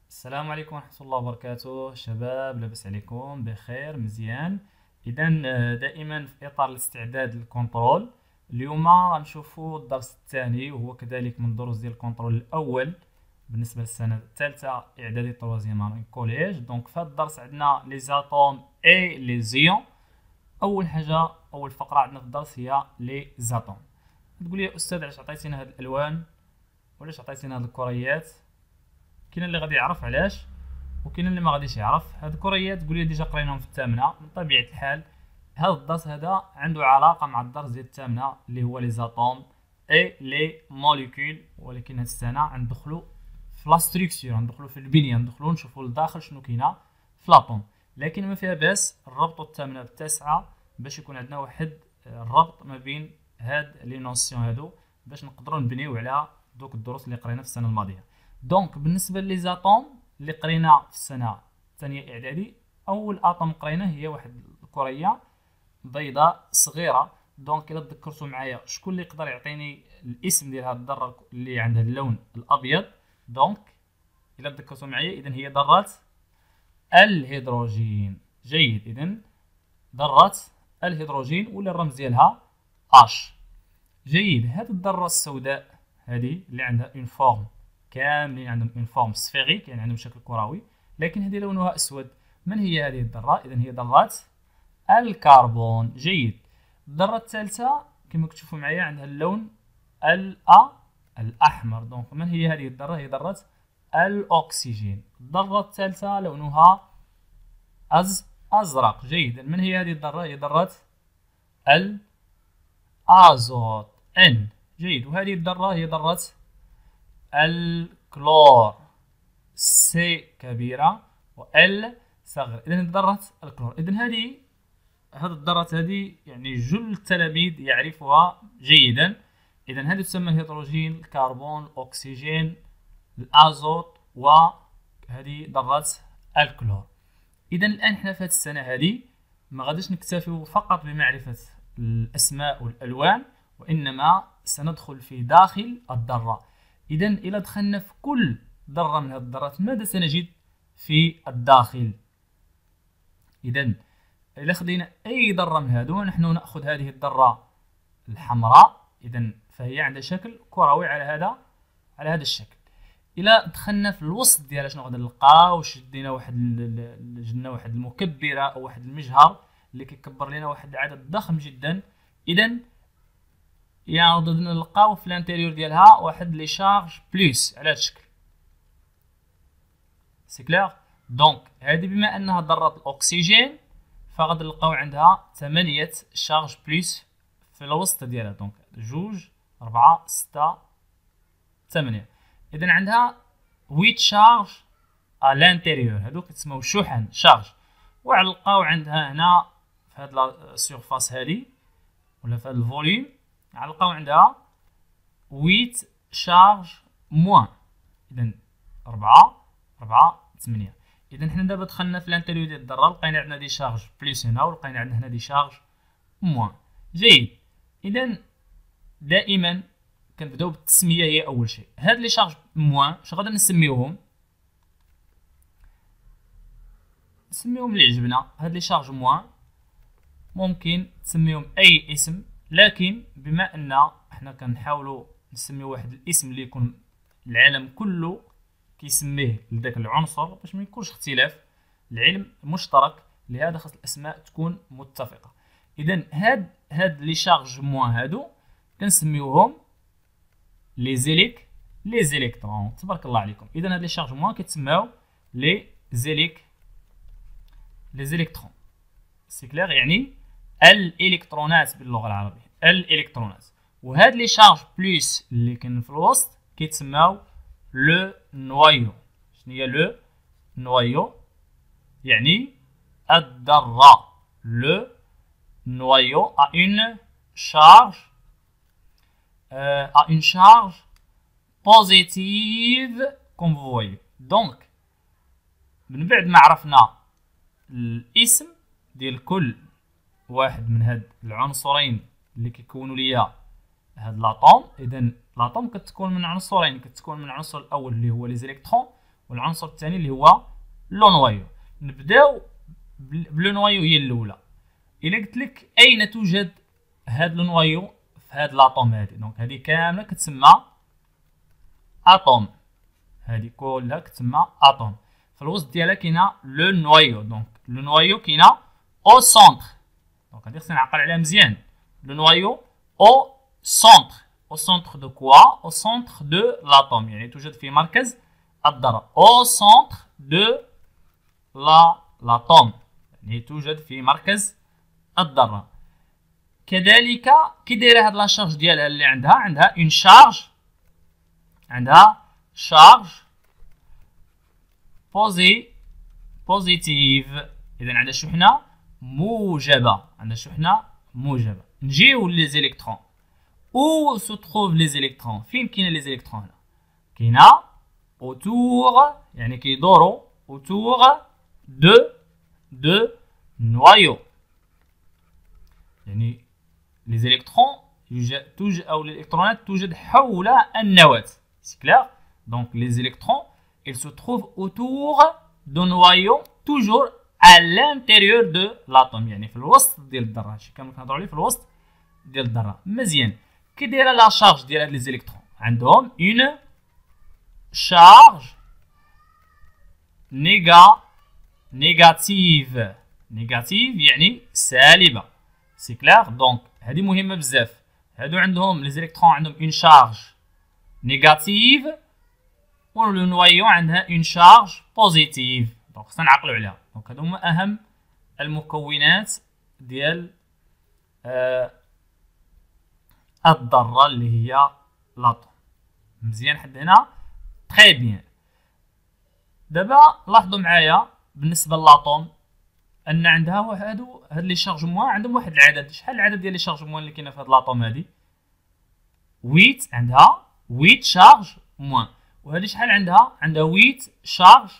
السلام عليكم ورحمة الله وبركاته شباب، لاباس عليكم بخير مزيان. اذا دائما في اطار الاستعداد للكنترول. اليوم غنشوفوا الدرس الثاني وهو كذلك من دروس ديال الكنترول الاول بالنسبه للسنه الثالثه اعدادي طروازيام اني كوليج. دونك في هذا الدرس عندنا لي زاتوم اي لي زيون. اول حاجه اول فقره عندنا في الدرس هي لي زاتوم. تقول لي يا استاذ علاش عطيتينا هاد الالوان وعلاش عطيتينا هاد الكريات؟ كاين اللي غادي يعرف علاش وكاين اللي ما غاديش يعرف. هاد الكريات تقول لي ديجا قريناهم في الثامنه. من طبيعه الحال هذا الدرس هذا عنده علاقه مع الدرس ديال الثامنه اللي هو لي زاتوم اي لي موليكول، ولكن هاد السنه غندخلوا في لا ستركتور، غندخلوا في البنيه، ندخلوا نشوفوا لداخل شنو كاينه في لاطوم. لكن ما فيها باس نربطوا الثامنه بالتاسعه باش يكون عندنا واحد الربط ما بين هاد لي نوسيون هادو باش نقدروا نبنيو على دوك الدروس اللي قرينا في السنه الماضيه. دونك بالنسبه لي زاتوم اللي قرينا في السنه الثانيه اعدادي، اول اتوم قريناه هي واحد الكريه بيضاء صغيره. دونك الا تذكرتوا معايا شكون اللي يقدر يعطيني الاسم ديال هذه الذره اللي عندها اللون الابيض؟ دونك الا تذكرتوا معايا اذا هي ذره الهيدروجين. جيد، اذا ذره الهيدروجين ولا الرمز ديالها اش. جيد، هذه الذره السوداء هذه اللي عندها اون فورم، كاملين عندهم اون فورم سفيريك يعني عندهم شكل كروي، لكن هذه لونها اسود. من هي هذه الذره؟ اذا هي ذره الكربون. جيد، الذره الثالثه كما كتشوفوا معايا عندها اللون الاحمر. دونك من هي هذه الذره؟ هي ذره الاكسجين. الذره الثالثه لونها ازرق. جيد، من هي هذه الذره؟ هي ذره الازوت ان. جيد، وهذه الذره هي ذره الكلور سي كبيره وال صغيره. اذا ذره الكلور. اذا هذه الذرات هذه يعني جل التلاميذ يعرفها جيدا. اذا هذه تسمى الهيدروجين، الكربون، الاكسجين، الازوت، وهذه ذره الكلور. اذا الان حنا في هذه السنه هذه ما غاديش نكتفي فقط بمعرفه الاسماء والالوان، وانما سندخل في داخل الذره. اذا الى دخلنا في كل ذره من هذه الذرات ماذا سنجد في الداخل؟ اذا الى خدينا اي ذره من هذو، نحن ناخذ هذه الذره الحمراء، اذا فهي عندها شكل كروي على هذا الشكل. الى دخلنا في الوسط ديالها شنو غادي نلقاو؟ جدنا واحد المكبره او واحد المجهر اللي كيكبر لنا واحد العدد ضخم جدا. اذا يعني نلقاو في الانتيريور ديالها واحد لي شارج بلس على هذا الشكل. سي كلير؟ دونك هذه بما انها ذره الاكسجين فغادي نلقاو عندها 8 شارج بلس في الوسط ديالها. دونك 2 4 6 8. اذا عندها 8 شارج على الانتيريور، هذوك كيتسموا شحن شارج. وغنلقاو عندها هنا في هاد لا سيرفاس هذه ولا في هاد الفوليوم غنلقاو عندها 8 شارج موان. اذا 4 4 8. اذا حنا دابا دخلنا في الانتيريور ديال الذره، لقينا عندنا دي شارج بلس هنا ولقينا عندنا هنا دي شارج موان. جيد، اذا دائما كنبداو بالتسميه هي اول شيء. هاد لي شارج موان اش غادي نسميوهم؟ نسميوهم اللي عجبنا. هاد لي شارج موان ممكن تسميهم اي اسم، لكن بما ان احنا كنحاولوا نسميو واحد الاسم اللي يكون العالم كله كيسميه لذاك العنصر باش ما يكونش اختلاف، العلم مشترك، لهذا خاص الاسماء تكون متفقه. اذا هاد لي شارج موان هادو كنسميوهم لي زيليكترون. تبارك الله عليكم. اذا هاد لي شارج موان كيتسماو لي زيليكترون. سي كلير؟ يعني الالكترونات باللغه العربيه، الالكترونات. وهاد لي شارج بلس اللي كاين في الوسط كيتسماو لو نوايو. شنو هي لو نوايو؟ يعني الذره. لو نوايو a une charge positive comme vous voyez. donc من بعد ما عرفنا الاسم ديال كل واحد من هاد العنصرين اللي كيكونوا ليا هاد لاطوم، اذا لاطوم كتكون من عنصرين، كتكون من العنصر الاول اللي هو لي زيليكترون، والعنصر الثاني اللي هو لو نوايو. نبداو بلو نوايو هي الاولى. الا قلت لك اين توجد هاد لو نوايو في هاد لاطوم هادي، دونك هادي كامله كتسمى اتوم، هادي كلها كتسمى اتوم. في الوسط ديالها كاينه لو نوايو، دونك لو نوايو كاينه او سونتر، دونك هادي خصنا نعقل عليها مزيان. لو نوايو او سونتر، au centre de quoi? Au centre de l'atome. يعني توجد في مركز الذرة. au centre de l'atome. يعني توجد في مركز الذرة. كذلك كي دايره هاد لا شارج ديالها اللي عندها اون شارج، عندها شارج بوزيتيف، اذا عندها شحنة موجبة، عندها شحنة موجبة. نجيو لي زيليكترون. Où se trouvent les électrons؟ فين كاين les électrons هنا؟ كاينه autour، يعني كيدوروا autour de noyau. يعني les électrons توجد أو الإلكترونات توجد حول النواة. C'est clair؟ Donc les électrons ils se trouvent autour de noyau toujours à l'intérieur de l'atome، يعني في الوسط ديال الذرة. هادشي كامل كنهضروا عليه في الوسط ديال الذرة. مزيان. كي دايره لا شارج ديال هاد لي زيليكترون؟ عندهم اون شارج نيجاتيف يعني سالبه. سي كلير؟ دونك هادي مهمه بزاف. هادو عندهم لي زيليكترون عندهم اون شارج نيجاتيف، و لو نوايو عندها اون شارج بوزيتيف، دونك خصنا نعقلوا عليها. دونك هادو هما اهم المكونات ديال الذرة اللي هي لاطوم. مزيان حد هنا؟ تري بيان. دابا لاحظوا معايا بالنسبة للاطوم ان عندها هاد لي شارج موان عندهم واحد العدد. شحال العدد ديال لي شارج موان اللي كاينه في هاد لاطوم هادي؟ 8. عندها 8 شارج موان. وهادي شحال عندها؟ عندها 8 شارج،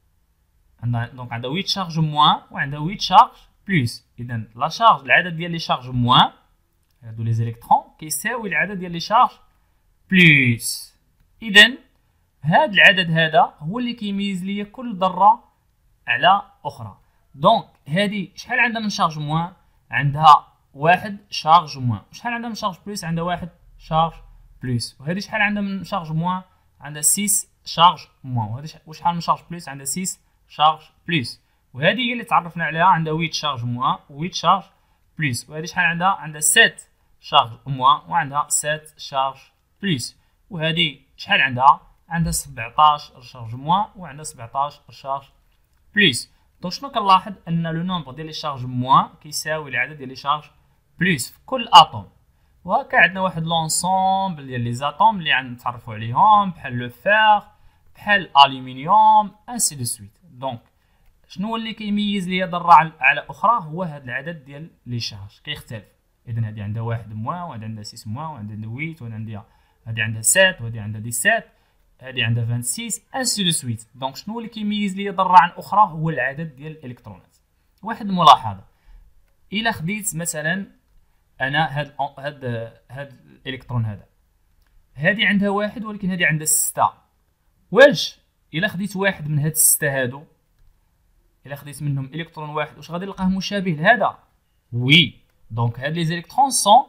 دونك عندها 8 شارج موان وعندها 8 شارج بلس. اذا لا شارج، العدد ديال لي شارج موان هادو لي زيليكترون كيساوي العدد ديال لي شارج بلس. اذا هاد العدد هذا هو اللي كيميز ليا كل ذره على اخرى. دونك هادي شحال عندها من شارج موان؟ عندها 1 شارج موان. شحال عندها من شارج بلس؟ عندها 1 شارج بلس. وهادي شحال عندها من شارج موان؟ عندها 6 شارج موان. وهادي وشحال من شارج بلس؟ عندها 6 شارج بلس. وهادي هي اللي تعرفنا عليها، عندها 8 شارج موان و 8 شارج بلس. وهادي شحال عندها؟ عندها 7 شارج موان وعندها 7 شارج بلس. وهادي شحال عندها؟ عندها 17 شارج موان وعندها 17 شارج بلس. دونك شنو كنلاحظ؟ ان لو نومبر ديال لي شارج موان كيساوي العدد ديال لي شارج بلس في كل اتوم. وهكا عندنا واحد لونسومبل ديال لي زاتوم اللي نتعرفوا عليهم، بحال لو فير، بحال الالومنيوم، انسي دو سويت. دونك شنو اللي كيميز ليا ذره على اخرى؟ هو هذا العدد ديال لي شارج كيختلف. اذا هذه عندها 1 موان، وهذه عندها 6 موان، وهذه عندها 8، وهذه عندها 7، وهذه عندها 17، هذه عندها 26، انسي دو سويت. دونك شنو اللي كيميز ليا ذره عن اخرى؟ هو العدد ديال الالكترونات. واحد الملاحظه، الا خديت مثلا انا هاد الالكترون هذا، هذه عندها 1 ولكن هذه عندها 6. واش الا خديت واحد من هاد 6 هادو، الا خديت منهم الكترون واحد، واش غادي نلقاه مشابه لهذا؟ وي. دونك هاد لي زيليكترون سون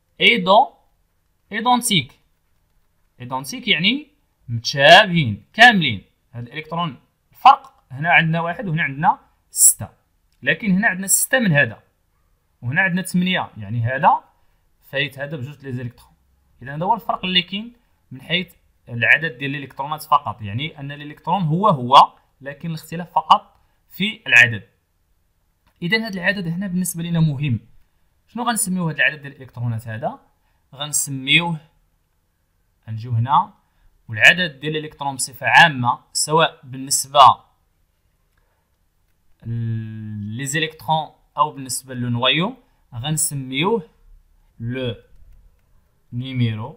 ايدونتيك يعني متشابهين كاملين. هاد الالكترون الفرق هنا عندنا 1 وهنا عندنا 6، لكن هنا عندنا 6 من هذا وهنا عندنا 8، يعني هذا فايت هذا بجوج لي زيليكترون. اذا هذا هو الفرق اللي كاين من حيث العدد ديال الالكترونات فقط، يعني ان الالكترون هو لكن الاختلاف فقط في العدد. اذا هذا العدد هنا بالنسبه لنا مهم. شنو غنسميوه هذا العدد ديال الالكترونات هذا؟ غنسميوه، غنجيو هنا، والعدد ديال الالكترون بصفه عامه سواء بالنسبه لي زيليكترون او بالنسبه لو نوايو غنسميوه لو نيميرو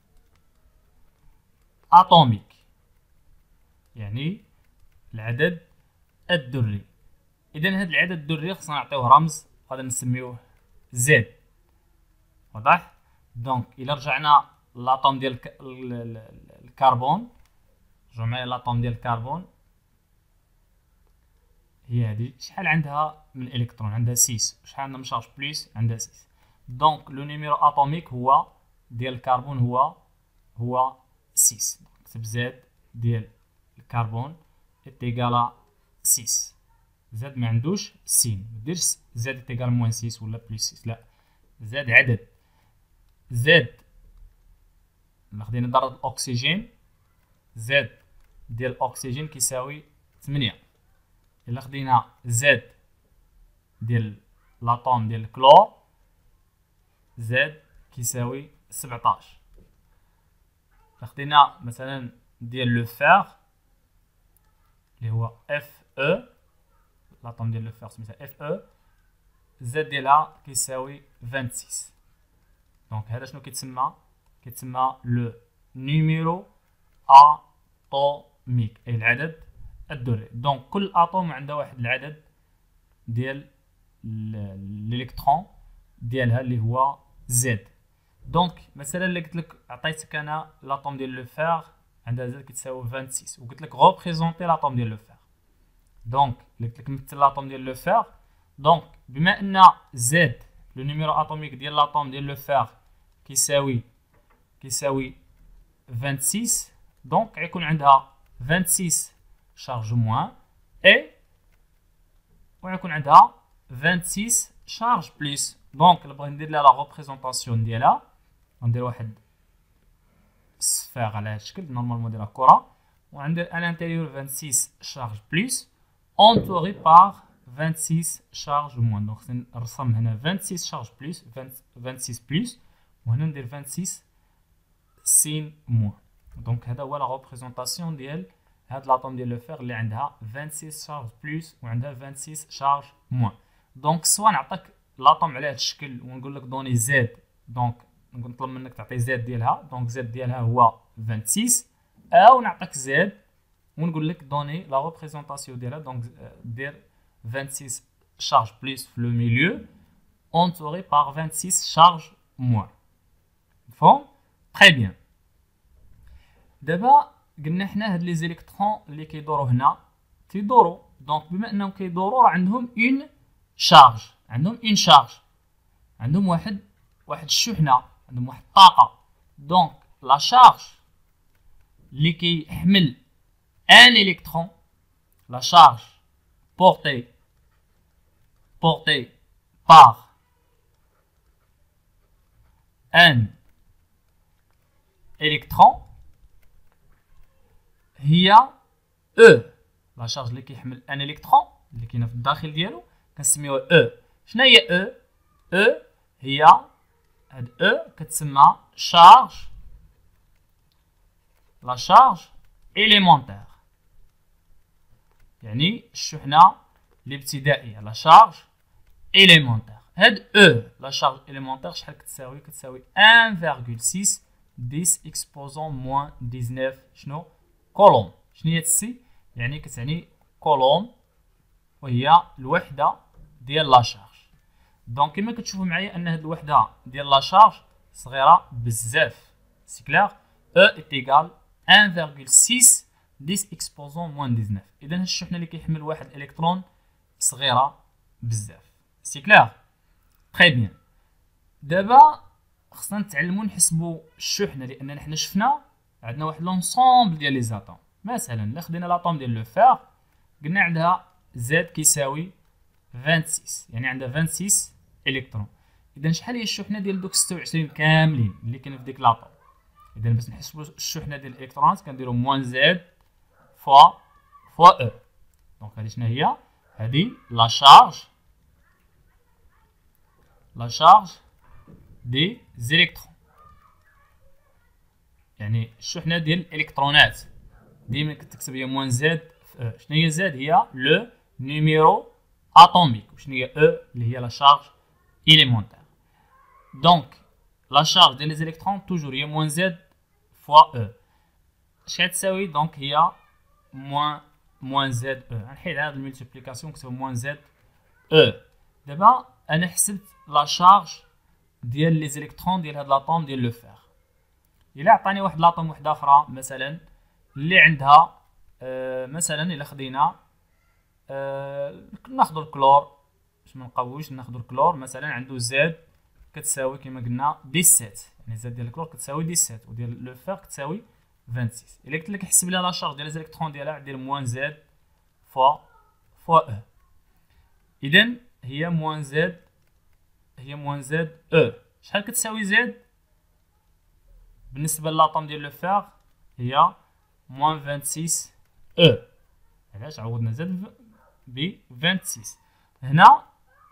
اتوميك، يعني العدد الذري. اذا هذا العدد الذري خصنا نعطيوه رمز، غادي نسميوه زد. واضح؟ دونك الى رجعنا لاطوم ديال الكربون، رجعوا معايا لاطوم ديال الكربون، هي هذه. شحال عندها من الكترون؟ عندها 6. شحال عندها من شارج بلس؟ عندها 6. دونك لو نيميرو اتوميك هو ديال الكربون هو 6. نكتب زد ديال الكربون ايتيغال 6. زد ما عندوش سين، ما ديرش زد ايتيغال موان 6 ولا بلس 6، لا، زد عدد. زد الا خدينا ذرة الاكسجين، زد ديال الاكسجين كيساوي 8. الا خدينا زد ديال لاطوم ديال الكلور، زد كيساوي 17. الا خدينا مثلا ديال لو فير اللي هو اف او، لاطوم ديال لو فير سميتها اف او، زد ديالها كيساوي 26. دونك هذا شنو كيتسمى؟ كيتسمى لو نيميرو اتوميك، اي العدد الذري. دونك كل اتوم عندها واحد العدد ديال الالكترون ديالها اللي هو زد. دونك مثلا اللي قلت لك عطيتك انا لاطوم ديال لو فير عندها زد كتساوي 26 وقلت لك ريبريزونتي لاطوم ديال لو فير، دونك اللي قلت لك مثل لاطوم ديال لو فير، دونك بما ان زد لو نيميرو اتوميك ديال لاطوم ديال لو فير كيساوي 26، دونك غيكون عندها 26 شارج موان اي وغيكون عندها 26 شارج بلس. دونك الا بغيت ندير لها لا ريبريزونطاسيون ديالها، غندير واحد الصفيغ على هذا الشكل، نورمالمون نديرها كره، وغندير ان انتيريور 26 شارج بلس اونتوري بار 26 شارج موان. دونك خصني نرسم هنا 26 شارج بلس 26 بلس، وهنا ندير 26 سين موان. دونك هذا هو لا ريبريزونطاسيون ديال هاد لاطوم ديال لو فير اللي عندها 26 شارج بلس وعندها 26 شارج موان. دونك سواء نعطيك لاطوم على هاد الشكل ونقول لك دوني زد، دونك نطلب منك تعطي زد ديالها، دونك زد ديالها هو 26، او نعطيك زد ونقول لك دوني لا ريبريزونطاسيون ديالها، دونك دير 26 شارج بلس في لو ميليو اونتوري بار 26 شارج موان. مفهوم؟ تري بيان. دابا قلنا حنا هاد لي زيليكترون اللي كيدوروا هنا تيدوروا، دونك بما انهم كيدوروا راه عندهم اون شارج، عندهم واحد الشحنه، عندهم واحد الطاقه. دونك لا شارج اللي كيحمل ان الكترون، لا شارج بورتي بار ان الكترون هي او. لا شارج اللي كيحمل ان الكترون اللي كاينه في الداخل ديالو كنسميوها او. شنو هي او؟ او هي هاد او كتسمى شارج، لا شارج اليمونتير، يعني الشحنه الابتدائيه، لا شارج اليمونتير. هاد او لا شارج اليمونتير شحال كتساوي؟ كتساوي 1.6 10 اكسبوزون موان 19 شنو كولوم. شنو هي تسي؟ يعني كتعني كولوم، وهي الوحده ديال لا شارج. دونك كما كتشوفوا معايا ان هاد الوحده ديال لا شارج صغيره بزاف، سي كلير. او ايتيغال 1.6 10 اكسبوزون موان 19. اذا هاد الشحنه اللي كيحمل واحد الالكترون صغيره بزاف، سي كلير. تري بيان. دابا خصنا نتعلموا نحسبوا الشحنه، لان حنا شفنا عندنا واحد لونسومبل ديال لي زاتوم. مثلا الا خدينا لاطوم ديال لو فير قلنا عندها زد كيساوي 26، يعني عندها 26 الكترون. اذا شحال هي الشحنه ديال دوك 26 كاملين اللي كاين في ديك لاطوم؟ اذا باش نحسبوا الشحنه ديال الالكترونات كنديروا موان زد فوا او. دونك هذه شنو هي؟ هذه لا شارج دي زيليكترون، يعني الشحنه ديال الالكترونات. ديما كتكتب هي موان زد في او. شنو هي زد؟ هي لو نيميرو اتوميك. وشنو هي او؟ اللي هي لا شارج اليمونتير. دونك لا شارج ديال لي زيليكترون توجور هي موان زد فوا او. اش غتساوي؟ دونك هي موان زد او. غنحيد هاد الملتيبليكاسيون نكتب موان زد او. دابا انا حسبت لا شارج ديال لي زيليكترون ديال هاد لاطوم ديال لو فير. الا عطاني واحد لاطوم وحده اخرى مثلا اللي عندها مثلا الا خدينا ناخذ الكلور باش ما نقويش. ناخذ الكلور مثلا عنده زاد كتساوي كما قلنا 17، يعني زاد ديال الكلور كتساوي 17 وديال لو فير كتساوي 26. الا قلت لك حسب لي لا شارج ديال الالكترون ديالها دير موان زاد فوا او، اذا هي موان زاد او. شحال كتساوي زاد بالنسبه للاطوم ديال لو فير؟ هي موان 26 او. علاش عوضنا زاد ب 26؟ هنا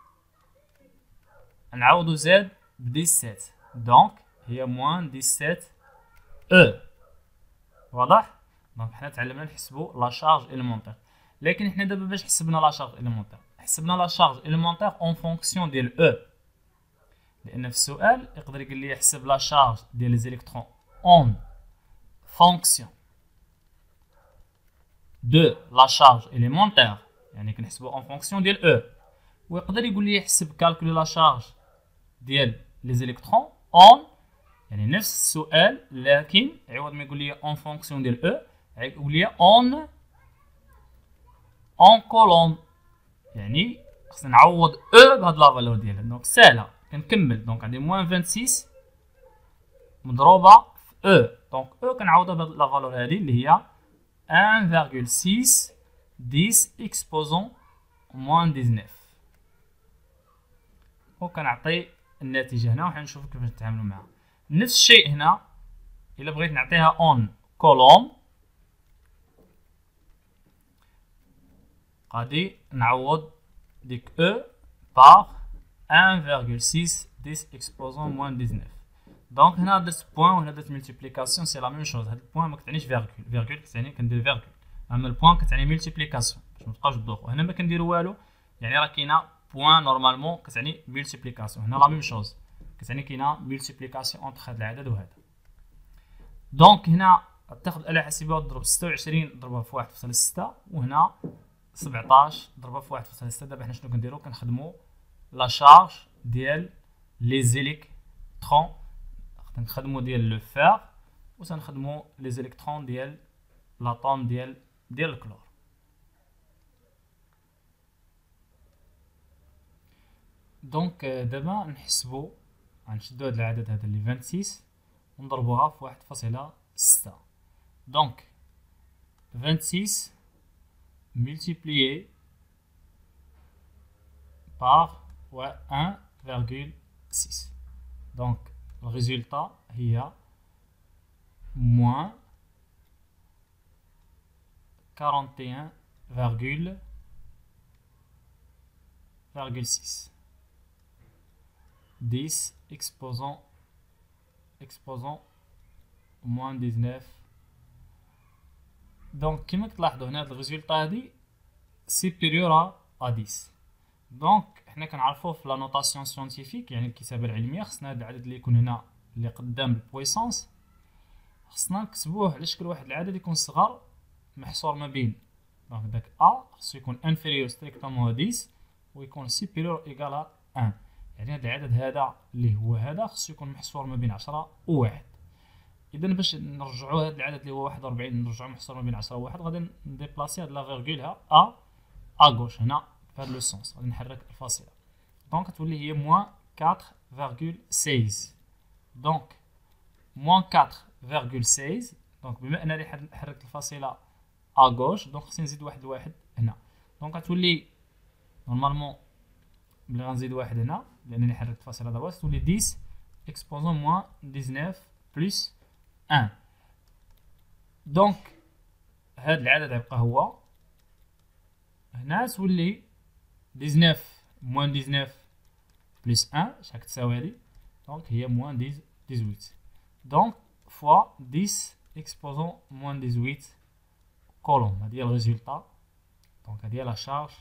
نعوضو زاد ب 17، دونك هي موان 17 او. واضح؟ دونك حنا تعلمنا نحسبو لا شارج إليمونتير. لكن حنا دابا باش حسبنا لا شارج إليمونتير، حسبنا لا شارج إليمونتير اون فونكسيون ديال او، لان في السؤال يقدر يقول لي حسب لا شارج ديال لي زيليكترون اون فونكسيون دو لا شارج إليمونتير، يعني كنحسبو اون فونكسيون ديال او. ويقدر يقول لي يحسب كالكولي لا شارج ديال لي زيليكترون اون، يعني نفس السؤال لكن عوض ما يقول لي اون فونكسيون ديال او يقول لي اون كولوم، يعني خصنا نعوض او بهاد لا فالور ديالها. دونك ساهله كنكمل. دونك عندي موان 26 مضروبه في او، دونك او كنعوضها بهاد لا فالور هادي اللي هي 1.6 10 اكسبوزون موان 19، وكنعطي النتيجه هنا وحنشوف كيفاش نتعاملوا معها. نفس الشيء هنا الا بغيت نعطيها اون كولوم غادي نعوض ديك او بار 1.6 10 اكسبوزون موان 19. دونك هنا درت بوان وهنا درت ملتيبليكاسيون، سي لا ميم شوز. هاد البوان ما كتعنيش فيرغول كتعني كندير فيرغول، اما البوان كتعني ملتيبليكاسيون باش ما تبقاوش تدوخوا. هنا ما كنديروا والو، يعني راه كاينه بوان نورمالمون كتعني ملتيبليكاسيون، هنا لا ميم شوز كتعني كاينه ملتيبليكاسيون اونتر هاد العدد وهذا. دونك هنا تاخذ الآلة الحاسبة وتضرب 26 ضربها في 1.6، وهنا 17 ضربها في 1.6. دابا حنا شنو كنديرو؟ كنخدمو لا شارج ديال لي زيليكترون، كنخدمو ديال لو فير وتنخدمو لي زيليكترون ديال لاطوم ديال الكلور. دونك دابا نحسبو، غنشدو هاد العدد هذا اللي 26 ونضربوها في 1.6. دونك 26 multiplié par 1.6. Donc le résultat est moins 41,6. 10 exposant moins 19. دونك كما كتلاحظوا هنا هاد الريزولطا هادي سيبيريور ا 10. دونك حنا كنعرفوه في لا نوطاسيون سيانتيفيك، يعني الكتابه العلميه، خصنا هاد العدد اللي يكون هنا اللي قدام البويسونس خصنا نكتبوه على شكل واحد العدد يكون صغر محصور ما بين، دونك داك ا خصو يكون انفيريور ستريكتومون 10 ويكون سيبيريور ايكال ا 1، يعني هاد العدد هذا اللي هو هذا خصو يكون محصور ما بين 10 و 1. اذا باش نرجعوا هذا العدد اللي هو 41 نرجعوا محصور ما بين 10 و 1، غادي نديبلاسي هاد لا فيرغول ها ا غوش هنا في هذا لو سونس، غادي نحرك الفاصله. دونك تولي هي موان 4.16. دونك موان 4.16. دونك بما انني حركت الفاصله ا غوش دونك خصني نزيد واحد هنا. دونك غتولي نورمالمون ملي غنزيد واحد هنا لانني حركت الفاصله دابا تولي 10 اكسبوزون موان 19 بلس 1. دونك هاد العدد غيبقى هو هنا، تولي 19 موان 19 بلس 1 شحال كتساوي هادي؟ دونك هي موان 18. دونك فوا 10 اكسبوزون موان 18 كولوم. هادي هي الريزولطا. دونك هادي هي لا شارج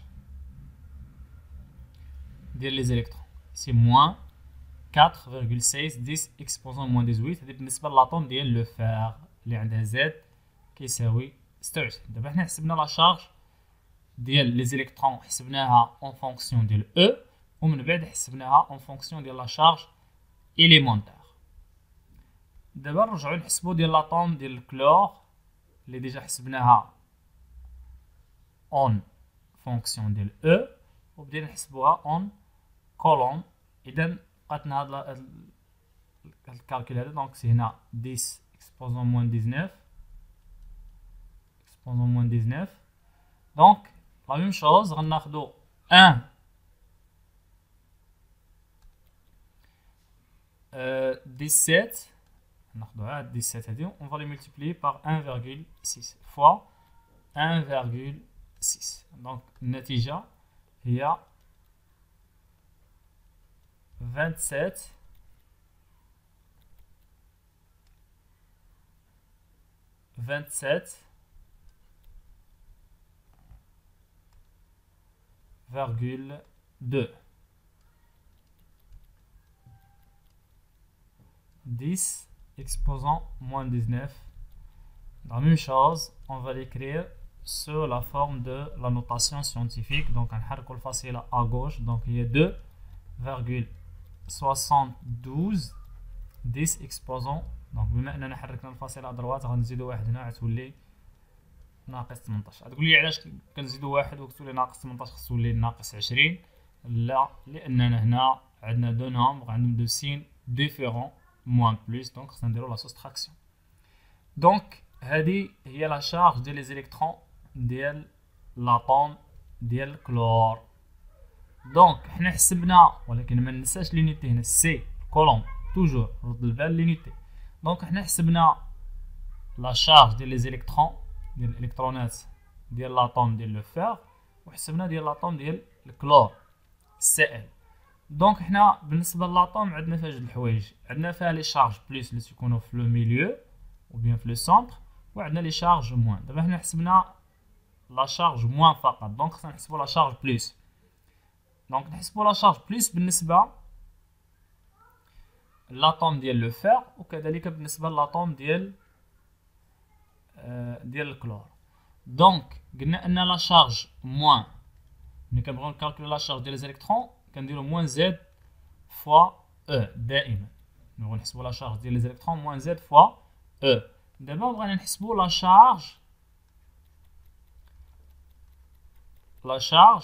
ديال لي زيليكترون، سي موان 4.16 10 اكسبوزون موان 18. هادي بالنسبه للاطوم ديال لو فير اللي عندها زد كيساوي 26. دابا حنا حسبنا لا شارج ديال لي زيليكترون، حسبناها اون فونكسيون ديال او، ومن بعد حسبناها اون فونكسيون ديال لا شارج إليمونتير. دابا نرجعو نحسبو ديال لاطوم ديال الكلور اللي ديجا حسبناها اون فونكسيون ديال او وبدينا نحسبوها اون كولوم. اذا بقاتنا هاد الكالكول هذا. دونك سي هنا 10 اكسبوزون موان 19 اكسبوزون موان 19. دونك لا ميم شوز غناخدو 1 17 ناخدو عاد 17 هادي اون فالي مولتيبلي باغ 1.6 فوا 1.6. دونك النتيجة هي 27 27,2 10 exposant moins 19. La même chose, on va l'écrire sur la forme de la notation scientifique. Donc, on va facile à gauche. Donc, il y a 2,72 10 exposant. Donc, بما اننا حركنا الفاصله على droite غنزيدو واحد هنا غتولي ناقص 18. غتقول لي علاش كنزيدو واحد وكتولي ناقص 18 خص تولي ناقص 20؟ لا، لاننا هنا عندنا دو نومبر عندهم دو سين ديفيرون moins plus, donc خصنا نديرو لا soustraction. دونك هذه هي لا شارج ديال لي زيليكترون ديال لاطوم ديال الكلور. دونك حنا حسبنا، ولكن ما ننساش لونيتي هنا سي كولوم توجور رد البال لونيتي. دونك حنا حسبنا لا شارج ديال لي زيليكترون ديال الالكترونات ديال لاطوم ديال لو فير، وحسبنا ديال لاطوم ديال الكلور سي ال. دونك حنا بالنسبه للاطوم عندنا فيها جوج الحوايج، عندنا فيها لي شارج بليس اللي تيكونوا في لو ميليو او بيان في لو سونتر، وعندنا لي شارج موان. دابا حنا حسبنا لا شارج موان فقط، دونك خصنا نحسبوا لا شارج بليس. دونك نحسبوا لا شارج بليس بالنسبه لاطوم ديال لو فير، وكذلك بالنسبه لاطوم ديال الكلور. دونك قلنا ان لا شارج موان، ملي كنبغيو نكالكولي لا شارج ديال لي زيليكترون كنديرو موان زد فوا او دائما. نبغيو نحسبو لا شارج ديال لي زيليكترون موان زد فوا او. دابا بغينا نحسبو لا شارج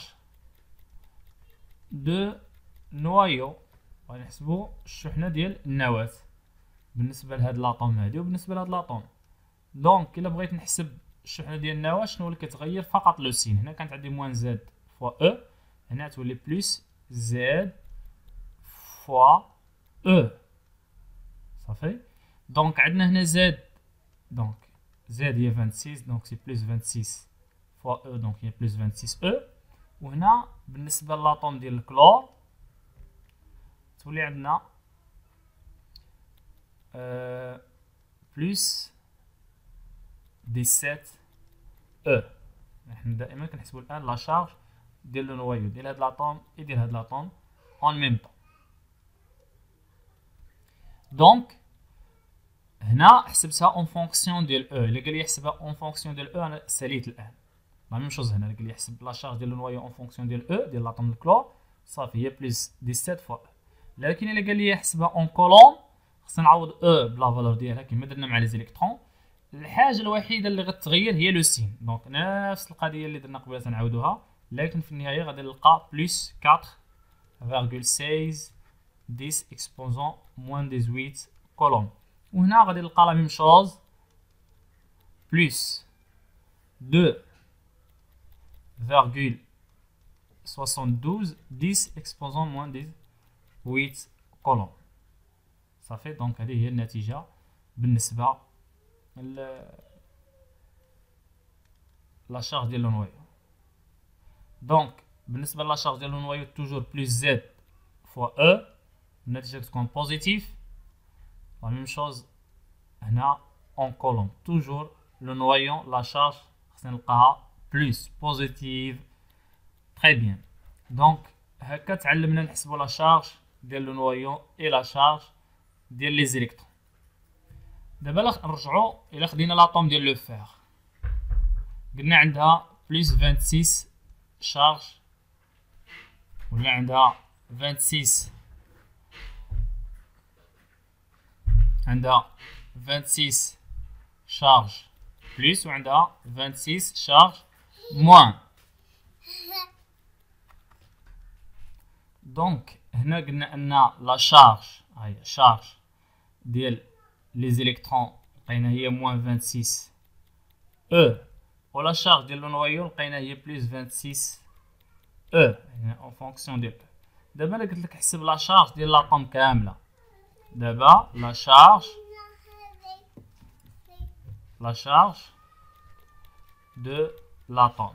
دو نوايو، بغينا نحسبو الشحنه ديال النواة بالنسبه لهاد لاطوم هادي وبالنسبه لهاد لاطوم. دونك الا بغيت نحسب الشحنه ديال النواة شنو اللي كتغير؟ فقط لو سين. هنا كانت عندي موان زد فوا او، هنا تولي بلس زد فوا او صافي. دونك عندنا هنا زد، دونك زد هي 26، دونك سي بلس 26 فوا او، دونك هي بلس 26 او. وهنا بالنسبه للاطوم ديال الكلور تولي عندنا بلس 17 او. نحن دائما كنحسبوا الان لا شارج ديال لو نوايو ديال هاد لاطوم اي ديال هاد لاطوم اون ميم طون. دونك هنا حسبتها اون فونكسيون ديال او. الا قال لي يحسبها اون فونكسيون ديال او انا ساليت الان. لا ميم شوز هنا، قال لي يحسب لا شارج ديال لو نوايو اون فونكسيون ديال او ديال لاطوم الكلور صافي هي بلس 17 فوا او. لكن الا قال لي يحسبها اون كولوم خصنا نعوض او بلا فالور ديالها كما درنا مع لي زيليكترون. الحاجه الوحيده اللي غتغير هي لو سين. دونك نفس القضيه اللي درنا قبيله تنعاودوها، لكن في النهايه غادي نلقى بلس 4,16 10 اكسبوزون موان 18 كولوم. وهنا غادي نلقى لا ميم شوز بلس 2,72 10 اكسبوزون موان 18 كولوم صافي. دونك هذه هي النتيجه بالنسبه لا شارج ديال لو نوايو. دونك بالنسبه لا شارج ديال لو نوايو توجور بلس زد فوا او، النتيجه كتكون بوزيتيف. لا ميم شوز هنا اون كولوم توجور لو نوايو لا شارج خصنا نلقاها بلس بوزيتيف. تري بيان. دونك هكا تعلمنا نحسبوا لا شارج ديال لو نوايو اي لا شارج ديال لي زيليكترون. دابا نرجعوا الى خدينا لاطوم ديال لو فير، قلنا عندها بلس 26 شارج، ولا عندها 26 شارج بلس، وعندها 26 شارج موان. دونك هنا قلنا ان لا شارج هي شارج ديال لي زيليكترون لقينا هي موان 26 او، ولا شارج ديال لو نويو لقينا هي بليس 26 او، يعني اون فونكسيون ديال او. دابا انا قلت لك حسب لا شارج ديال لاطوم كامله. دابا لا شارج دو لاطوم،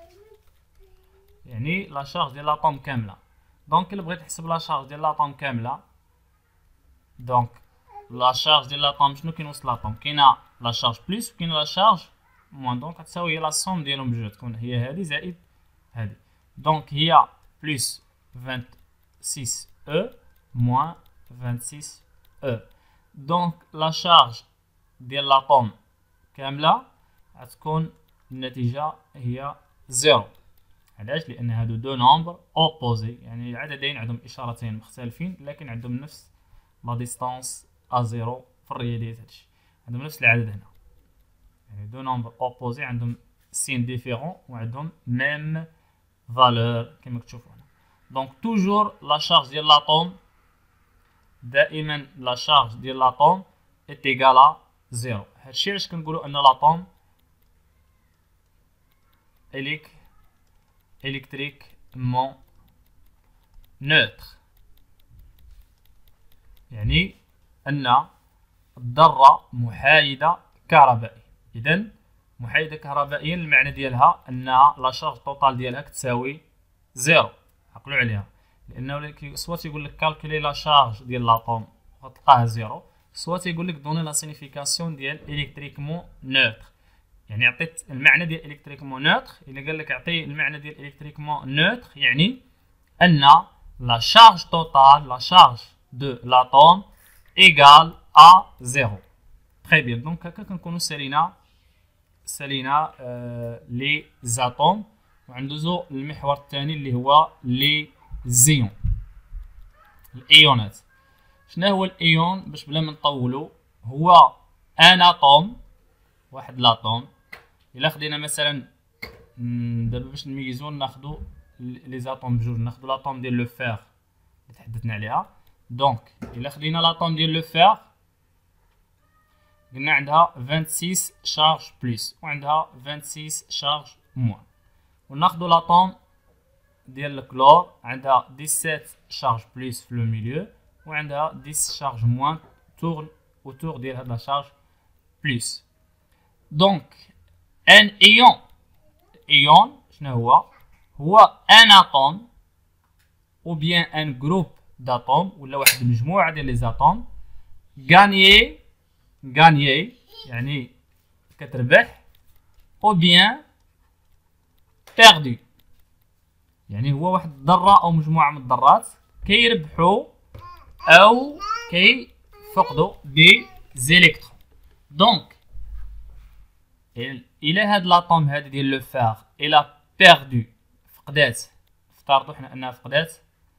يعني لا شارج ديال لاطوم كامله. دونك الا بغيت نحسب لا شارج ديال لاطوم كامله، دونك لا شارج ديال لاطوم شنو كاين وسط لاطوم؟ كاينه لا شارج بلس وكاينه لا شارج موان، دونك غتساوي هي لا سوم ديالهم بجوج، تكون هي هادي زائد هادي. دونك هي بلس 26 او موان 26 او. دونك لا شارج ديال لاطوم كامله غتكون النتيجه هي زيرو. علاش؟ لان هادو دو نومبر اوبوزي، يعني عددين عندهم اشارتين مختلفين لكن عندهم نفس لا ديستانس ا زيرو. في الرياضيات هادشي عندهم نفس العدد هنا، يعني دو نومبر اوبوزي عندهم سين ديفيرون وعندهم ميم فالور كما كتشوفوا هنا. دونك توجور لا شارج ديال لاطوم، دائما لا شارج ديال لاطوم est égal à زيرو. هادشي علاش كنقولوا ان لاطوم électriquement neutre، يعني ان الذره محايده كهربائيا. اذا محايده كهربائيا المعنى ديالها انها لا شارج توتال ديالها كتساوي زيرو. عقلوا عليها، لانه سوا تيقول لك كالكولي لا شارج ديال لاطوم غتلقاها زيرو، سوا تيقول لك دوني لا سينيفيكاسيون ديال الكتريكمون نوتر، يعني عطيت المعنى ديال الكتريكمون نوتر. الا قال لك عطي المعنى ديال الكتريكمون نوتر يعني ان لا شارج توتال لا شارج دو لاطوم ايغال ا زيرو. تري بيان. دونك هكا كنكونوا سالينا لي زاتوم، وندوزو للمحور الثاني اللي هو لي زيون، الايونات. شنو هو الايون؟ باش بلا ما نطولو، هو ان اتوم، واحد لاطوم. الا خدينا مثلا دابا باش نميزو ناخدو لي زاتوم بجوج، ناخدو لاطوم ديال لو فير اللي تحدثنا عليها. دونك الا خدينا لاطوم ديال لو فير قلنا عندها 26 شارج بلس وعندها 26 شارج موان، وناخدو لاطوم ديال الكلور عندها 17 شارج بلس في لو ميليو وعندها 10 شارج موان تورن اوتور ديال هاد لا شارج بلس. دونك ان ايون شنو هو ان اتوم او بيان ان جروب داتوم ولا واحد المجموعه ديال لي زاتوم غانيي يعني كتربح، او بيان بيردو يعني هو واحد الذره او مجموعه من الذرات كيربحوا او كيفقدوا دي زيليكترون. دونك الى هاد لاطوم هادي ديال لو فير الى بيردو فقدات، افترضوا حنا انها فقدات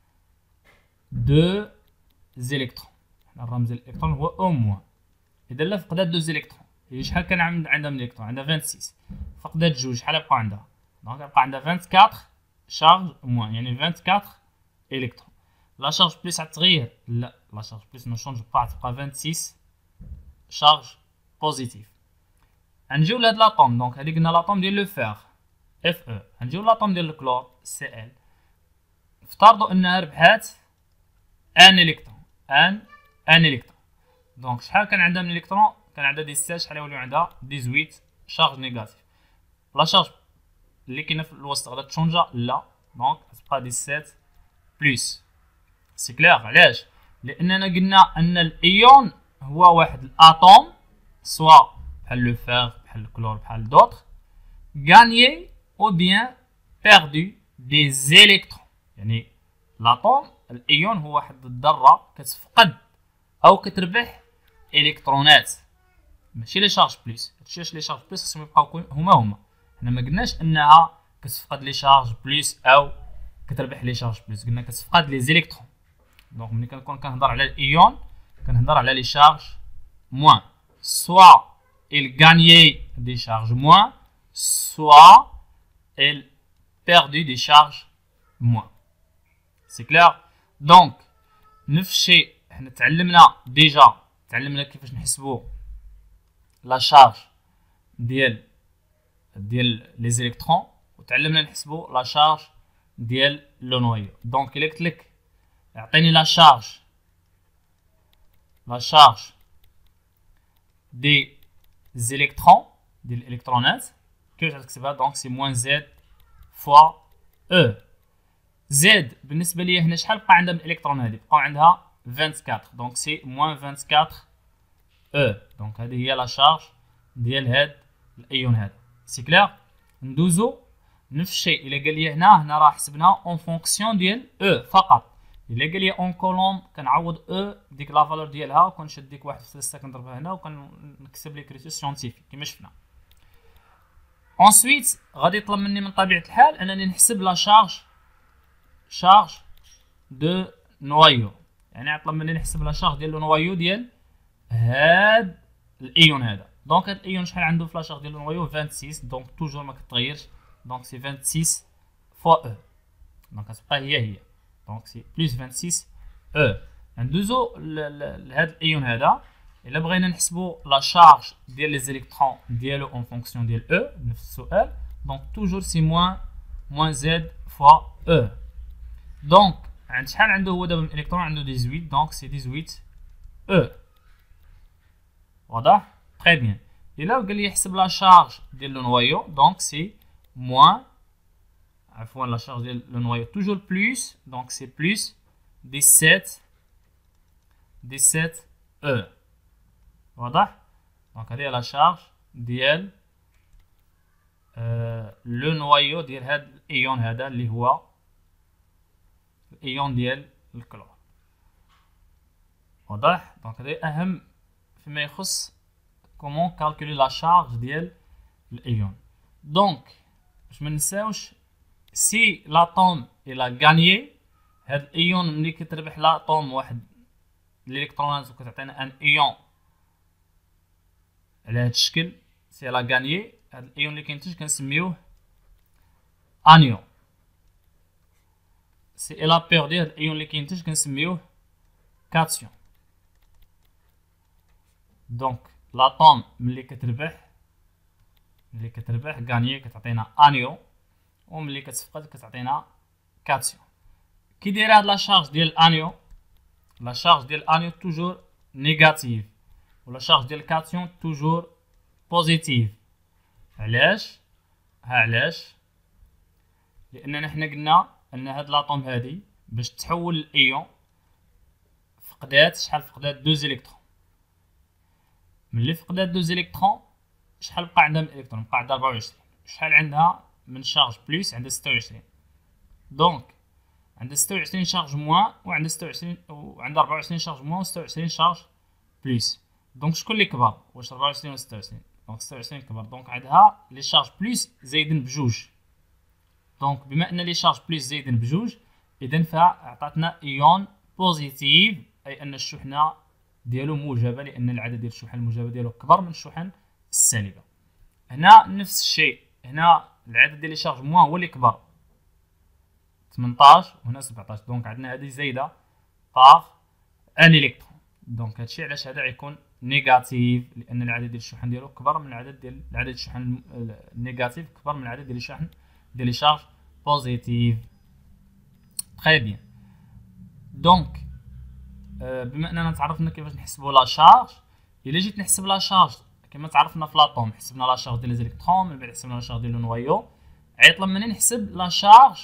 دو زيليكترون، حنا الرمز ديال الالكترون هو او موان. اذا لا فقدات دو زيليكترون، هي شحال كان عندها من الكترون؟ عندها 26، فقدات جوج، شحال يبقى عندها؟ دونك يبقى عندها 24 شارج موان، يعني 24 الكترون. لا شارج بلس غتغير؟ لا، لا شارج بلس ما شونج با، تبقى 26 شارج بوزيتيف. غنجيو لهاد لاطوم، دونك هادي قلنا لاطوم ديال لو فير اف او. غنجيو لاطوم ديال الكلور سي ال. افترضوا انها ربحات ان الكترون، ان الكترون. دونك شحال كان عندها من الكترون؟ كان عندها 17، شحال يوليو عندها 18 شارج نيجاتيف. لا شارج اللي كاينه في الوسط غادا تشونجا؟ لا، دونك تبقى 17 بلس. سي كلير. علاش؟ لاننا قلنا ان الايون هو واحد الاتوم، سوا بحال لو فير بحال الكلور بحال دوطخ، غانيي او بيان بيردو دي زيليكترون. يعني الاتوم الايون هو واحد الذره كتفقد او كتربح الكترونات، ماشي لي شارج بلس. هادشي علاش لي شارج بلس خصهم يبقاو هما. حنا ما قلناش انها كتفقد لي شارج بلس او كتربح لي شارج بلس، قلنا كتفقد لي زيليكترون. دونك ملي كنكون كنهضر على الايون كنهضر على لي شارج موان، سوا il gagnait des charges moins, soit il perdait des charges moins. C'est clair? دونك نفس الشيء حنا تعلمنا كيفاش نحسبوا لا شارج ديال لي زيليكترون، وتعلمنا نحسبوا لا شارج ديال لو نويو. دونك الا قلت لك اعطيني لا شارج دي زيليكترون ديال الالكترونات، كيفاش غتكتبها؟ دونك سي موان زد فوا او. زد بالنسبه ليا هنا شحال بقى عندها من الالكترون؟ هذه بقاو عندها 24، دونك سي موان 24 او. دونك هذه هي لا شارج ديال هاد الايون هذا. سي كلير؟ ندوزو نفس الشيء. الا قال لي هنا راه حسبنا اون فونكسيون ديال او فقط. الا قال لي اون كولوم كنعوض او ديك لا فالور ديالها، وكنشد ديك 1 في 6 كنضربها هنا وكنكتب ليكريتور سيونتيفيك كما شفنا. انسويت غادي يطلب مني من طبيعه الحال انني نحسب لا شارج دو نوايو، يعني يطلب مني نحسب لا شارج ديال لو نوايو ديال هاد الايون هذا. دونك هاد الايون شحال عنده في لا شارج ديال لو نوايو؟ 26، دونك توجور ما كتغيرش، دونك سي 26 فوا او، دونك غتبقى هي دونك سي بلس 26 او. ندوزو لهاد الايون هذا. الا بغينا نحسبوا لا شارج ديال لي زيليكترون ديالو اون فونكسيون ديال او نفس السؤال، دونك توجور سي موان زد فوا او. دونك عند شحال عنده هو دابا من الالكترون؟ عنده 18، دونك سي 18 او. واضح؟ تري بيان. الا قال لي يحسب لا شارج ديال لو نوايو، دونك سي موان لا شارج ديال لو نوايو توجور بلس، دونك سي بلس 17 او. واضح؟ دونك هذه هي لا شارج ديال لو نوايو ديال هاد الايون هذا اللي هو الايون ديال الكلور. واضح؟ دونك هذا اهم فيما يخص كومون كالكولي لا شارج ديال الايون. دونك باش ما ننساوش، سي لاتوم الى غانيي، هاد الايون ملي كتربح لاتوم واحد الالكترونات وكتعطينا ان ايون على هاد الشكل، سي لا غانيي، هاد الايون اللي كينتج كنسميوه انيون. سي الا بيردي، هاد الايون اللي كينتج كنسميوه كاتيون. دونك لاتوم ملي كتربح غانيي كتعطينا انيون، وملي كتفقد كتعطينا كاتيون. كي داير هاد لا شارج ديال الانيون؟ لا شارج ديال الانيون توجور نيجاتيف، ولا شارج ديال الكاتيون توجور بوزيتيف. علاش؟ علاش؟ لاننا حنا قلنا ان هاد لاطوم هادي باش تحول الايون فقدات شحال؟ فقدات 2 زيليكترون. ملي فقدات 2 زيليكترون شحال بقى عندها من الالكترون؟ بقى عندها 24. شحال عندها من شارج بلس؟ عندها 26. دونك عندها 26 شارج موان، وعندها 26 وعندها 24 شارج موان و26 شارج بلس. دونك شكون اللي كبر؟ واش 24 ولا 26؟ دونك 26 كبر، دونك عندها لي شارج بلس زايدين بجوج. دونك بما ان لي شارج بلس زايدين بجوج، اذا فعطاتنا ايون بوزيتيف، اي ان الشحنه ديالو موجبه، لان العدد ديال الشحن الموجبه ديالو كبر من الشحن السالبه. هنا نفس الشيء، هنا العدد ديال لي شارج موان هو اللي كبر 18 وهنا 17، دونك عندنا هذه زايده باغ ان الكترون. دونك هادشي علاش هذا غيكون نيجاتيف، لان العدد ديال الشحن ديالو كبر من العدد الشحن النيجاتيف كبر من العدد ديال الشحن ديال لي شارج بوزيتيف. تري بيان. دونك بما اننا تعرفنا كيفاش نحسبوا لا شارج، الا جيت نحسب لا شارج كما تعرفنا في لاطوم حسبنا لا شارج ديال لي زيليكترون، من بعد حسبنا لا شارج ديال لو نوايو، غيطلب مني نحسب لا شارج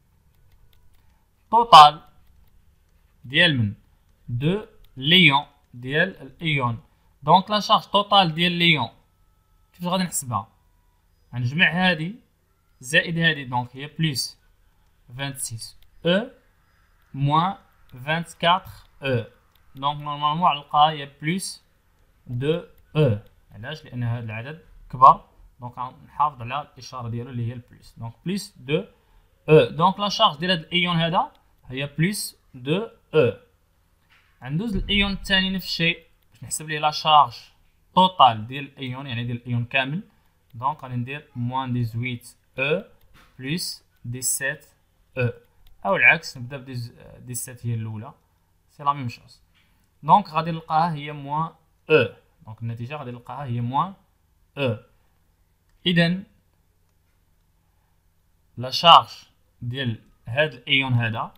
توتال ديال من دو ليون ديال الايون. دونك لا شارج توتال ديال ليون كيفاش غادي نحسبها؟ غنجمع هادي زائد هادي، دونك هي بلس 26 او موان 24 او. دونك نورمالمون غنلقاها هي بلس 2 او. علاش؟ لان هذا العدد كبر، دونك غنحافظ على الاشاره ديالو اللي هي البلس، دونك بلس 2 او. دونك لا شارج ديال هذا الايون هذا هي بلس 2 او. غندوز للايون الثاني نفس الشيء باش نحسب ليه لا شارج توتال ديال الايون، يعني ديال الايون كامل. دونك غادي ندير موان 18 او بلس 17 او. او العكس نبدا ب 17 هي الاولى، سي لا ميم شوز. دونك غادي نلقاها هي موان او، دونك النتيجه غادي نلقاها هي موان او. اذا لا شارج ديال هاد الايون هذا،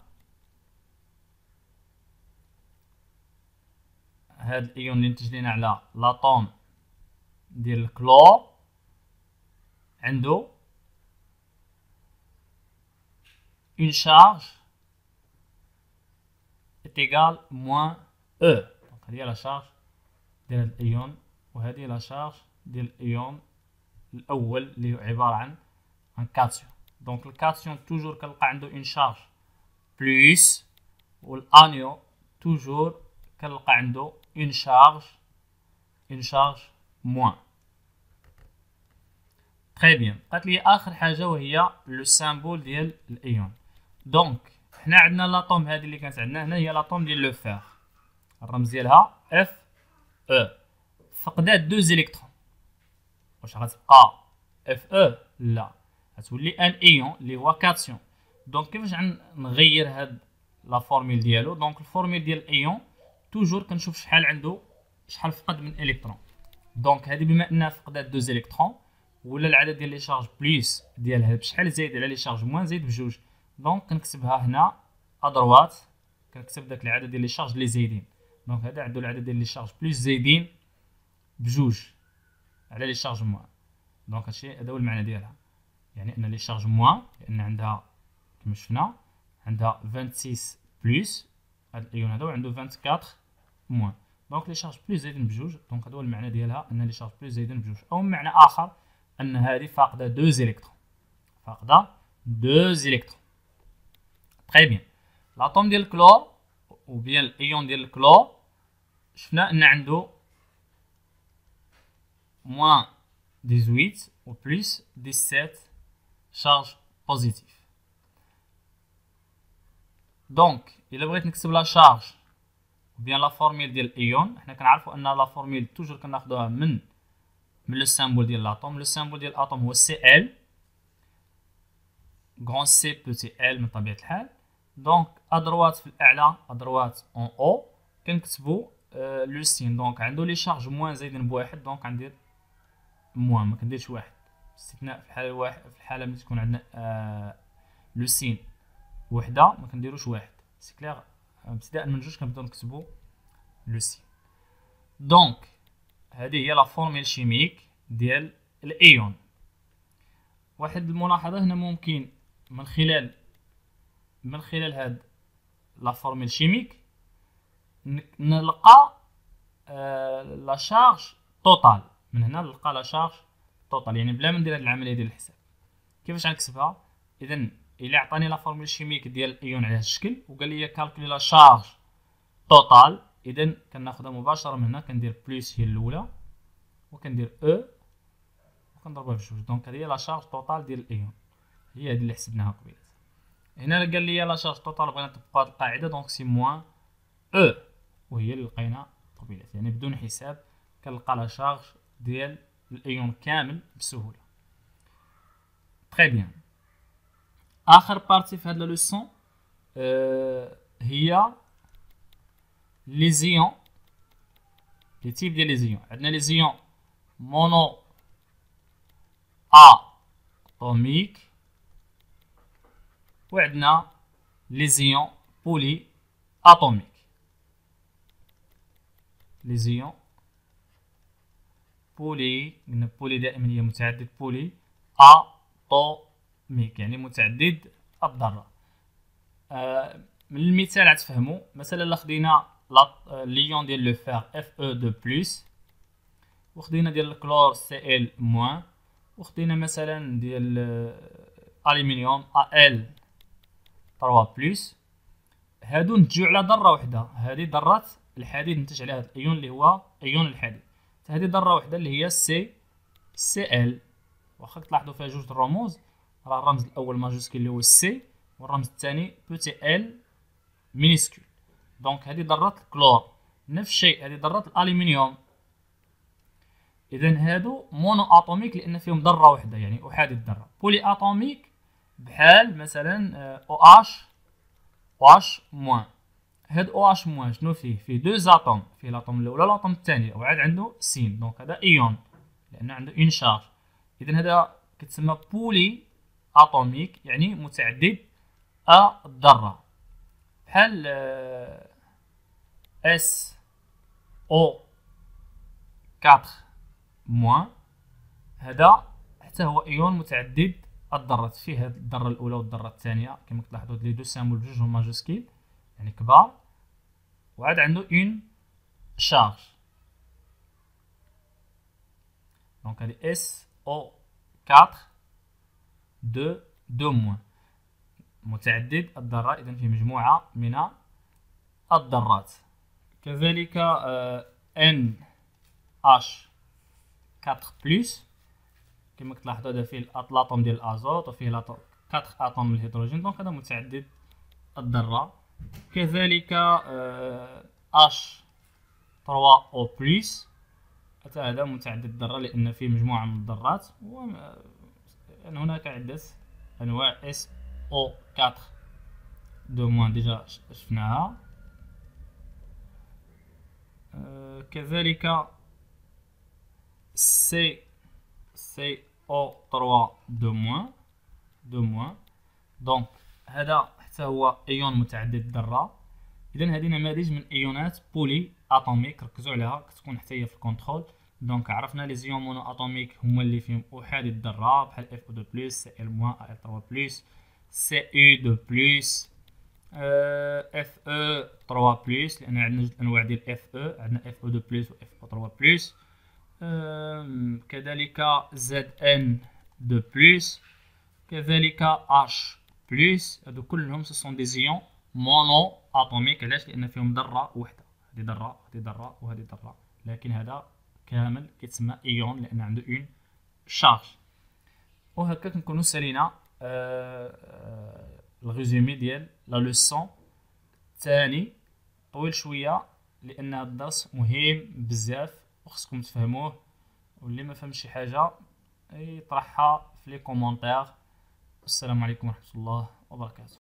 هاد الايون اللي نتج لينا على لاطوم ديال الكلور عنده اون شارج est égal moins E. دونك هذه هي لا شارج ديال هاد الايون، وهذه لا شارج ديال الايون الاول اللي هو عباره عن كاتيون. دونك الكاتيون توجور كنلقى عنده اون شارج بلس، والانيون توجور كنلقى عنده اون شارج موان. تري بيان. بقات لي اخر حاجه وهي لو سامبول ديال الايون. دونك حنا عندنا لاطوم هذه اللي كانت عندنا هنا هي لاطوم ديال لو فير، الرمز ديالها اف او. فقدات 2 الكترون، واش غتبقى اف او؟ لا، غتولي ان ايون اللي هو كاتيون. دونك كيفاش نغير هاد لا فورميل ديالو؟ دونك الفورميل ديال الايون توجور كنشوف شحال عنده، شحال فقد من الكترون. دونك هذه بما انها فقدات 2 الكترون، ولا العدد ديال لي شارج بليس ديالها بشحال زايد على لي شارج موان زايد بجوج. دونك كنكتبها هنا ادروات، كنكتب داك العدد ديال لي شارج اللي زايدين. دونك هذا عنده العدد ديال لي شارج بليس زايدين بجوج على لي شارج موان. دونك هادشي هذا هو المعنى ديالها، يعني ان لي شارج موان لان عندها كما شفنا عندها 26 بلس، هاد الايون هذا عنده 24 موان. دونك لي شارج بلس زايدين بجوج. دونك هذا هو المعنى ديالها، ان لي شارج بلس زايدين بجوج. او معنى اخر ان هذه فاقده 2 الكترون، فاقده 2 الكترون. تري بيان. لاطوم ديال الكلور او بيان الايون ديال الكلور شفنا ان عنده موان 18 و بلس 17 شارج بوزيتيف. دونك الا بغيت نكتب لا شارج بيان لا فورميل ديال الايون، حنا كنعرفوا ان لا فورميل توجور كناخذوها من لو سامبول ديال لاطوم. لو سامبول ديال الاطوم هو سي ال، غران سي بوتي ال من طبيعه الحال. دونك ادروات في الاعلى، ادروات اون او كنكتبوا لو سين. دونك عنده لي شارج موان زايدين بواحد، دونك غندير موان، ما كنديرش واحد، باستثناء في الحاله واحد، في الحاله ملي تكون عندنا لو سين وحده ما كنديروش واحد. سي كلير. ابتداء من جوج كنبداو نكتبوا لو سين. دونك هذه هي لا فورميل شيميك ديال الايون. واحد الملاحظه هنا ممكن من خلال هاد لا فورميل شيميك نلقى لا شارج توتال. من هنا نلقى لا شارج توتال، يعني بلا ما ندير هاد العمليه ديال الحساب. كيفاش غنكتبها؟ اذا الا عطاني لا فورميل شيميك ديال الايون على هاد الشكل وقال لي كالكولي لا شارج توتال، اذا كناخذها مباشره من هنا، كندير بلس هي الاولى وكندير او وكنضربها في جوج. دونك هذه هي لا شارج توتال ديال الايون، هي هذه اللي حسبناها قبيله. هنا قال لي لا شارج توتال بغينا نطبقوا هذه القاعده، دونك سي موان او، وهي اللي لقينا قبيله، يعني بدون حساب كنلقى لا شارج ديال الايون كامل بسهوله. تري بيان. اخر بارتي في هاد لا لوسون هي لي زيون، لي تيب ديال لي زيون. عندنا لي زيون مونو اتوميك، وعندنا لي زيون بولي اتوميك. لي زيون بولي، قلنا بولي دائما هي متعدد، بولي اتوميك يعني متعدد الذره. من المثال غتفهموا مثلا الا خدينا ليون ديال لو فير اف او 2 بلس، وخدينا ديال الكلور سي ال موان، وخدينا مثلا ديال الالومنيوم ال 3 بلس، هادو نتجو على ذره وحده. هذه ذره الحديد نتج عليها هذا الايون اللي هو ايون الحديد. هذه ذره وحده اللي هي سي ال. واخا تلاحظوا فيها جوج الرموز، راه الرمز الاول ماجوسكيل اللي هو سي، والرمز الثاني بوتي ال مينيسكول. دونك هذه ذرات الكلور. نفس الشيء هذه ذرات الالومنيوم. اذا هادو مونو اتوميك لان فيهم ذره وحده، يعني احادي الذره. بولي اتوميك بحال مثلا او اش OH موان. هاد OH موان شنو فيه دو زاتوم، فيه لاطوم الاولى لاطوم الثانيه، وعاد عنده سين، دونك هذا ايون لان عنده اون شارج. اذا هذا كتسمى بولي اتوميك، يعني متعدد الذره، بحال اس او 4 موان. هذا حتى هو ايون متعدد الذرات، فيه هاد الذره الاولى والذره الثانيه كما كتلاحظوا لي دو سامبل بجوج هما ماجوسكيل يعني كبار، وعاد عنده اون شارج. دونك هذه اس او 4 2 موان، متعدد الذرات، اذا فيه مجموعه من الذرات. كذلك ان اش 4 بلس، كما كتلاحظوا هذا فيه الاطوم ديال الازوت وفيه 4 اطوم من الهيدروجين، دونك هذا متعدد الذره. كذلك اش 3 او بلس، حتى هذا متعدد الذره لان فيه مجموعه من الذرات، وأن هناك عده انواع. اس او 4 2 موان ديجا شفناها. كذلك سي او 3 2 موان. دونك هذا حتى هو ايون متعدد الذره. اذا هذه نماذج من ايونات بولي اتوميك، ركزوا عليها كتكون حتى هي في الكونترول. دونك عرفنا لي زيون مونو اتوميك هما اللي فيهم احادي الذره بحال اف او 2 بلس، سي ال موان، ال 3 بلس، سي او 2 بلس، اف او 3 بلس، لان عندنا جوج انواع ديال اف او، عندنا اف او 2 بلس و اف او 3 بلس. كذلك زد ان 2 بلس، كذلك اش بلس. هادو كلهم سو سون دي زيون مونو اتوميك. علاش؟ لان فيهم ذره وحده، هذه ذره هذه ذره وهذه ذره، لكن هذا كامل كيتسمى ايون لان عنده اون شارج. وهكا كنكونوا سالينا الريزومي ديال لا لوسون الثاني. طويل شويه لان هذا الدرس مهم بزاف وخصكم تفهموه، واللي ما فهمش شي حاجه يطرحها في لي كومونتير. السلام عليكم ورحمه الله وبركاته.